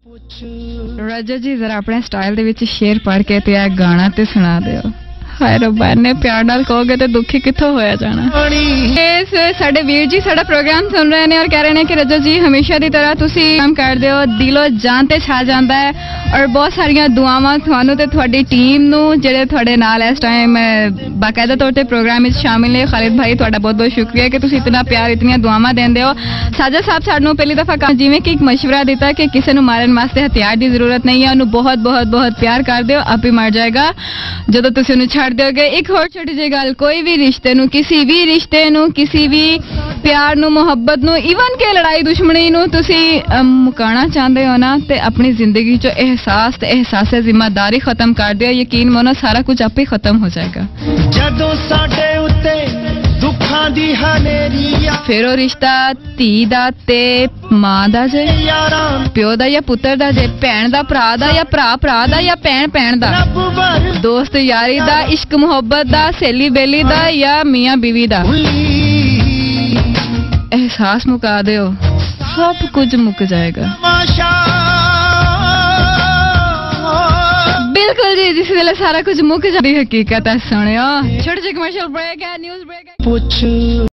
रजत जी जरा अपने स्टाइल दे विच शेर पढ़ के ते आ गाना ते सुना दिओ। हाय रब्बा ने प्यार नाल कहोगे तो दुखी कित्थों होया जाना। साडे वीर जी साडा प्रोग्राम सुन रहे हैं और कह रहे हैं कि रजत जी हमेशा की तरह तुसी काम कर दिओ, दिलों जान ते छा जांदा है और बहुत सारिया दुआवां तुहानू ते तुहाडी टीम नू जेड़े तुहाडे नाल इस टाइम बाकायदा तौर ते प्रोग्राम विच शामिल ने। खालिद भाई तुहाडा बहुत बहुत शुक्रिया कि तुसी इतना प्यार इतनी दुआवां देंदे हो। साजा साहब सानू पहली दफा जिवें कि एक मशवरा दिता कि किसी नू मारन वास्ते हथियार की जरूरत नहीं है, उन्होंने बहुत बहुत बहुत प्यार कर दिओ, आप ही मर जाएगा जदों तुसी उन्हें छड़ दोगे। एक होर छोटी जी गल, कोई भी रिश्ते नू, किसी भी रिश्ते नू, किसी भी प्यार नू, मुहब्बत नू, इवन के लड़ाई दुश्मनी नू तुसी मुकाना चाहते हो ना ते अपनी जिंदगी चो एहसास ते एहसास जिम्मेदारी खत्म कर दिओ। यकीन मानो सारा कुछ आप ही खत्म हो जाएगा। जदों साडे उत्ते दुखां दी हनेरिया फिर वो रिश्ता धी दा ते मां दा जे, प्यो दा या पुत्र दा जे, भैन दा भरा दा या भरा भरा दा या भैन भैन दा, दोस्त यारी दा, इश्क मुहब्बत दा, सहेली बेली दा या मियां बीवी दा, एहसास मुका दिओ सब कुछ मुक जाएगा। बिल्कुल जी, जिस वेले सारा कुछ मुक जाती हकीकत है। सुनियो छोटे जे कमर्शियल ब्रेक है, न्यूज़ ब्रेक है।